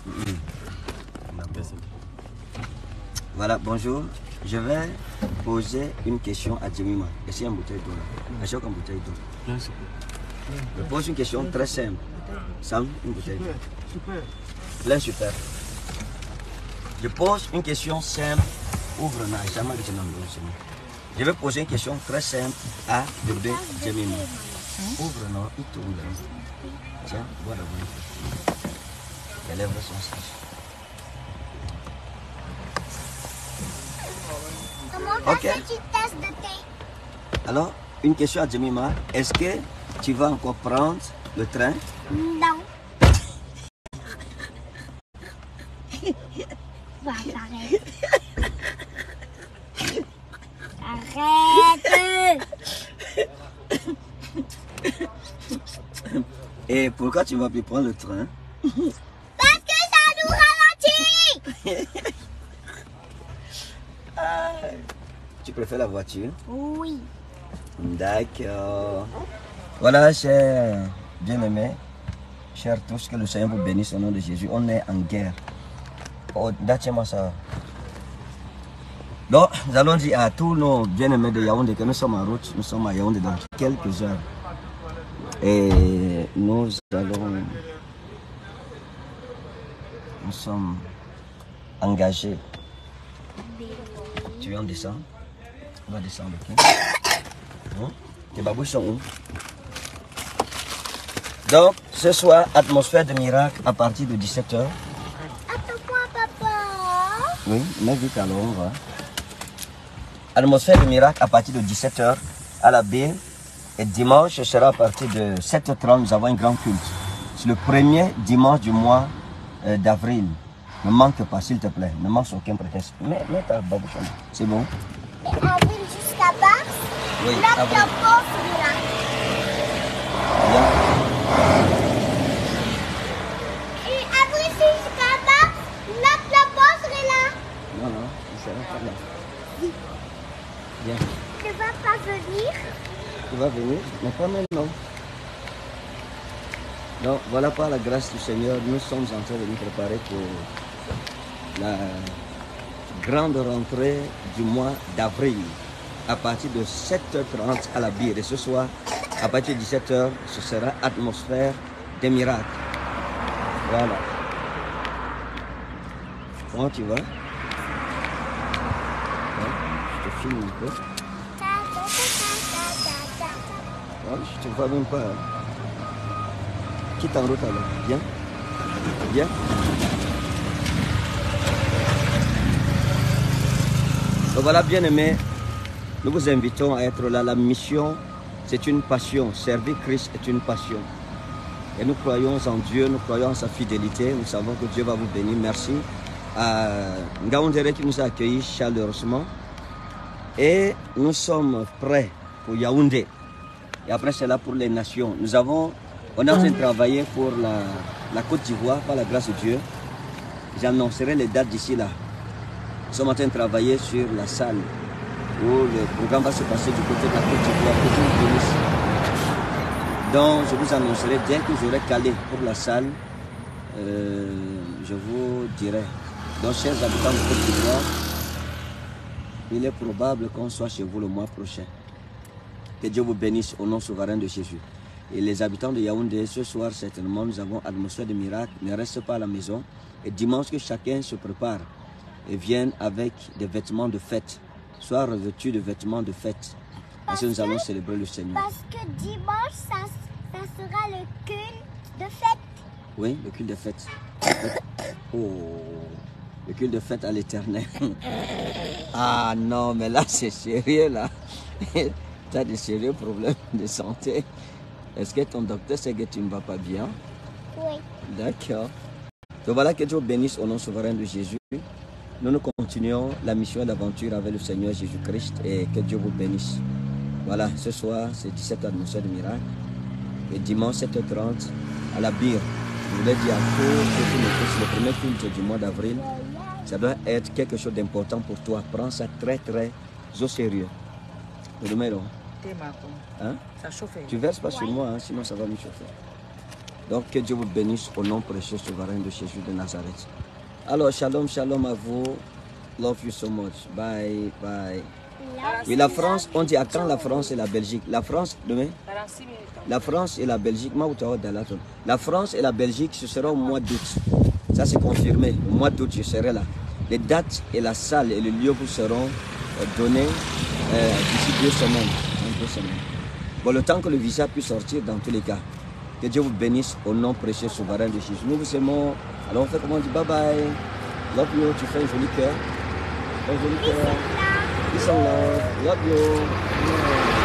Voilà, bonjour. Je vais poser une question à Jemima. Est-ce qu'il y a une bouteille d'eau là? Est-ce qu'il y a une bouteille d'eau? Je pose une question très simple. Sam, une bouteille d'eau. Super. Plein super. Je pose une question simple. Ouvre na jamais que je vais poser une question très simple à bébé Jemima. Ouvre non, il tourne. Tiens, voilà. Les lèvres sont sèches. Comment Ok. tu tasses de thé? Alors, une question à Jemima. Est-ce que tu vas encore prendre le train? Non. Bah, arrête. Arrête. Et pourquoi tu ne vas plus prendre le train? Parce que ça nous ralentit. Tu préfères la voiture? Oui. D'accord. Voilà, chers bien-aimés, chers tous, que le Seigneur vous bénisse au nom de Jésus. On est en guerre. Oh, tiens-moi ça. Donc, nous allons dire à tous nos bien-aimés de Yaoundé que nous sommes en route, nous sommes à Yaoundé dans quelques heures. Et nous sommes engagés. Tu veux en descendre? On va descendre, ok? Tes babouches sont où? Donc, ce soir, atmosphère de miracle à partir de 17h. Attends-moi, papa. Oui, mais vite alors, on va. Atmosphère de miracle à partir de 17h à la baie. Et dimanche, ce sera à partir de 7h30, nous avons un grand culte. C'est le premier dimanche du mois d'avril. Ne manque pas, s'il te plaît. Ne manque aucun prétexte. Mets ta babouche. C'est bon? Et avril jusqu'à mars. Oui, Notre avril. enfance est là. Bien. Et avril jusqu'à mars. Notre enfance est là. Non, il sera pas là. Bien. Tu ne vas pas venir. Tu vas venir, mais pas maintenant. Donc, voilà, par la grâce du Seigneur, nous sommes en train de nous préparer pour la grande rentrée du mois d'avril. À partir de 7h30 à la bière. Et ce soir, à partir de 17h, ce sera atmosphère des miracles. Voilà. Comment tu vas? Ouais, je te filme un peu. Ouais, je te vois même pas. Qui t'en route alors? Bien? Bien? Donc voilà, bien aimé, nous vous invitons à être là. La mission, c'est une passion. Servir Christ est une passion. Et nous croyons en Dieu, nous croyons en sa fidélité. Nous savons que Dieu va vous bénir. Merci à Ngaoundéré qui nous a accueillis chaleureusement. Et nous sommes prêts pour Yaoundé. Et après, c'est là pour les nations. On est en train de travailler pour la Côte d'Ivoire, par la grâce de Dieu. J'annoncerai les dates d'ici là. Nous sommes en train de travailler sur la salle où le programme va se passer du côté de la Côte d'Ivoire. Donc, je vous annoncerai dès que j'aurai calé pour la salle. Je vous dirai. Donc, chers habitants de Côte d'Ivoire, il est probable qu'on soit chez vous le mois prochain. Que Dieu vous bénisse au nom souverain de Jésus. Et les habitants de Yaoundé, ce soir, certainement, nous avons atmosphère de miracle. Ne reste pas à la maison. Et dimanche, que chacun se prépare et vienne avec des vêtements de fête. Soit revêtu de vêtements de fête. Parce que nous allons célébrer le Seigneur. Parce que dimanche, ça sera le culte de fête. Oui, le culte de fête. Oh, le culte de fête à l'Éternel. Ah non, mais là, c'est sérieux, là. Tu as des sérieux problèmes de santé. Est-ce que ton docteur sait que tu ne vas pas bien? Oui. D'accord. Donc voilà, que Dieu bénisse au nom souverain de Jésus. Nous continuons la mission d'aventure avec le Seigneur Jésus-Christ et que Dieu vous bénisse. Voilà, ce soir, c'est 17h atmosphère de miracle. Et dimanche, 7h30, à la bière. Je voulais dire à tous ceux qui me le premier culte du mois d'avril. Ça doit être quelque chose d'important pour toi. Prends ça très au sérieux. Hein? Ça chauffe. Tu verses pas sur moi, hein, sinon ça va me chauffer. Donc que Dieu vous bénisse au nom précieux souverain de Jésus de Nazareth. Alors shalom, shalom à vous. Love you so much. Bye, bye. Oui, la France, on dit à quand la France et la Belgique? La France, demain? La France et la Belgique, la France et la Belgique, ce sera au mois d'août. Ça c'est confirmé. Au mois d'août, je serai là. Les dates et la salle et le lieu vous seront donnés d'ici 2 semaines. Bon, le temps que le visa puisse sortir dans tous les cas. Que Dieu vous bénisse au nom précieux souverain de Jésus. Nous vous aimons. Alors on fait comment on dit bye bye. Love you. Tu fais un joli cœur. Un joli cœur. Peace and love. Love you.